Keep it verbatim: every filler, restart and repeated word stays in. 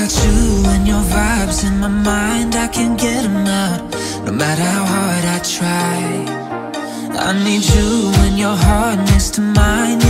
got you and your vibes in my mind, I can't get them out, no matter how hard I try. I need you and your heart next to mine,